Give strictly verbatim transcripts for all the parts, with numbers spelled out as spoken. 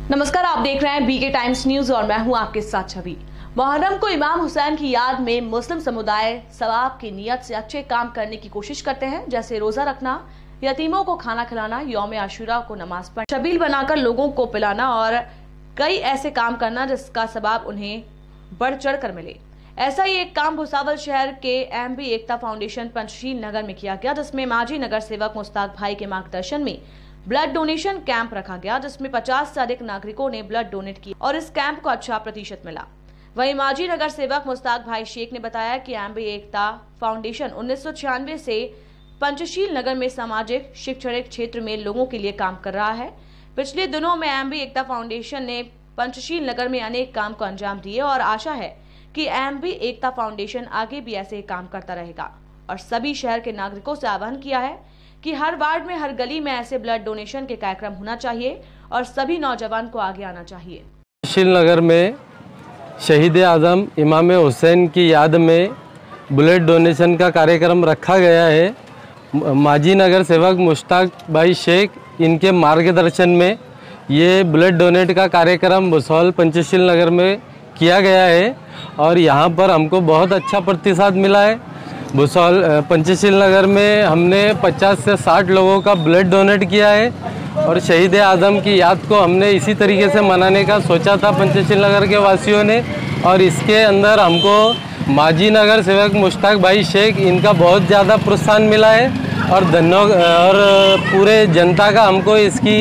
नमस्कार, आप देख रहे हैं बीके टाइम्स न्यूज और मैं हूं आपके साथ छवि। मुहर्रम को इमाम हुसैन की याद में मुस्लिम समुदाय सवाब की नियत से अच्छे काम करने की कोशिश करते हैं, जैसे रोजा रखना, यतीमों को खाना खिलाना, यौम आशुरा को नमाज पढ़ शबील बनाकर लोगों को पिलाना और कई ऐसे काम करना जिसका सवाब उन्हें बढ़ चढ़ कर मिले। ऐसा ही एक काम भुसावल शहर के एमबी एकता फाउंडेशन पंचशील नगर में किया गया, जिसमें माजी नगर सेवक मुश्ताक भाई के मार्गदर्शन में ब्लड डोनेशन कैंप रखा गया, जिसमें पचास से अधिक नागरिकों ने ब्लड डोनेट किया और इस कैंप को अच्छा प्रतिशत मिला। वहीं माजी नगर सेवक मुश्ताक भाई शेख ने बताया कि एमबी एकता फाउंडेशन उन्नीस सौ छियानवे से पंचशील नगर में सामाजिक शैक्षणिक क्षेत्र में लोगों के लिए काम कर रहा है। पिछले दिनों में एमबी एकता फाउंडेशन ने पंचशील नगर में अनेक काम को अंजाम दिए और आशा है कि एमबी एकता फाउंडेशन आगे भी ऐसे काम करता रहेगा और सभी शहर के नागरिकों से आह्वान किया है कि हर वार्ड में, हर गली में ऐसे ब्लड डोनेशन के कार्यक्रम होना चाहिए और सभी नौजवान को आगे आना चाहिए। पंचशील नगर में शहीद आजम इमाम हुसैन की याद में ब्लड डोनेशन का कार्यक्रम रखा गया है। माजी नगर सेवक मुश्ताक भाई शेख इनके मार्गदर्शन में ये ब्लड डोनेट का कार्यक्रम भुसावल पंचशील नगर में किया गया है और यहाँ पर हमको बहुत अच्छा प्रतिसाद मिला है। भुसावल पंचशील नगर में हमने पचास से साठ लोगों का ब्लड डोनेट किया है और शहीद आजम की याद को हमने इसी तरीके से मनाने का सोचा था पंचशील नगर के वासियों ने, और इसके अंदर हमको माजी नगर सेवक मुश्ताक भाई शेख इनका बहुत ज़्यादा प्रोत्साहन मिला है और धन्यवाद, और पूरे जनता का हमको इसकी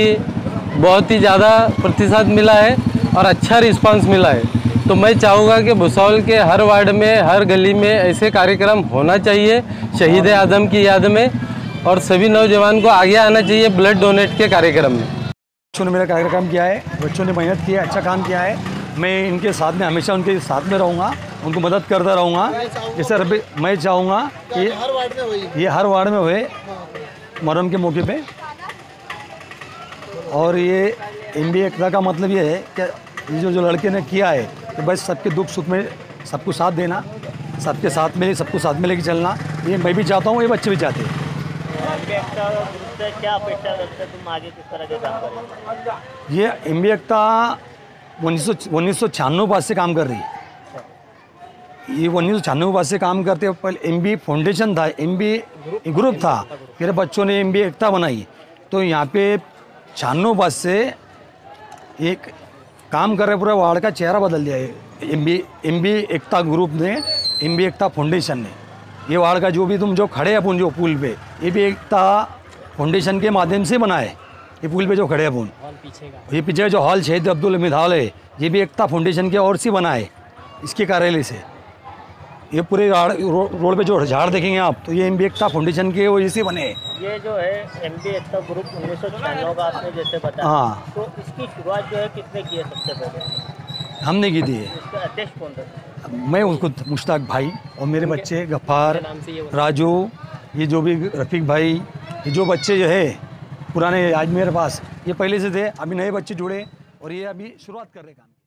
बहुत ही ज़्यादा प्रतिसाद मिला है और अच्छा रिस्पांस मिला है। तो मैं चाहूँगा कि भुसावल के हर वार्ड में, हर गली में ऐसे कार्यक्रम होना चाहिए शहीद आजम की याद में, और सभी नौजवान को आगे आना चाहिए ब्लड डोनेट के कार्यक्रम में। बच्चों ने मेरा कार्यक्रम किया है, बच्चों ने मेहनत की है, अच्छा काम किया है। मैं इनके साथ में हमेशा उनके साथ में रहूँगा, उनको मदद करता रहूँगा। जैसे रबी मैं चाहूँगा कि ये हर वार्ड में हुए मुहर्रम के मौके पे। और ये एमबी एकता का मतलब ये है कि ये जो जो लड़के ने किया है कि बस सबके दुख सुख में सबको साथ देना, सबके साथ में सबको साथ में लेके चलना, ये मैं भी चाहता हूँ, ये बच्चे भी चाहते हैं। क्या अपेक्षा करते हैं तुम आगे किस तरह के काम करेंगे? ये एमबी एकता उन्नीस सौ उन्नीस सौ छियानवे पास से काम कर रही है। ये उन्नीस सौ छियानवे पास से काम करते हैं। पहले एमबी फाउंडेशन था, एमबी ग्रुप था, फिर बच्चों ने एमबी एकता बनाई। तो यहाँ पे छियानवे पास से एक काम कर रहे, पूरा वार्ड का चेहरा बदल दिया है एमबी एमबी एकता ग्रुप ने, एमबी एकता फाउंडेशन ने। ये वार्ड का जो भी तुम जो खड़े हैं अपन जो पुल पे, ये भी एकता फाउंडेशन के माध्यम से बना है। ये पुल पे जो खड़े हैं अपन, ये पीछे जो हॉल शहीद अब्दुल हमीद हॉल है, ये भी एकता फाउंडेशन के ओर से बना है, इसके कार्यालय से। ये पूरे रो, रोड पे जो झाड़ देखेंगे आप, तो ये एमबी एकता फाउंडेशन के वजह से बने हैं। ये जो है एमबी एकता ग्रुप उन्नीस सौ छियानवे का आपने जैसे बताया, हाँ, तो इसकी शुरुआत जो है किसने की है? सबसे पहले हमने की थी। इसका अध्यक्ष कौन था? मैं उसको मुश्ताक भाई और मेरे बच्चे गफ्फार, राजू, ये जो भी रफ़ीक भाई, ये जो बच्चे जो है पुराने आज मेरे पास, ये पहले से थे, अभी नए बच्चे जुड़े और ये अभी शुरुआत कर रहे काम।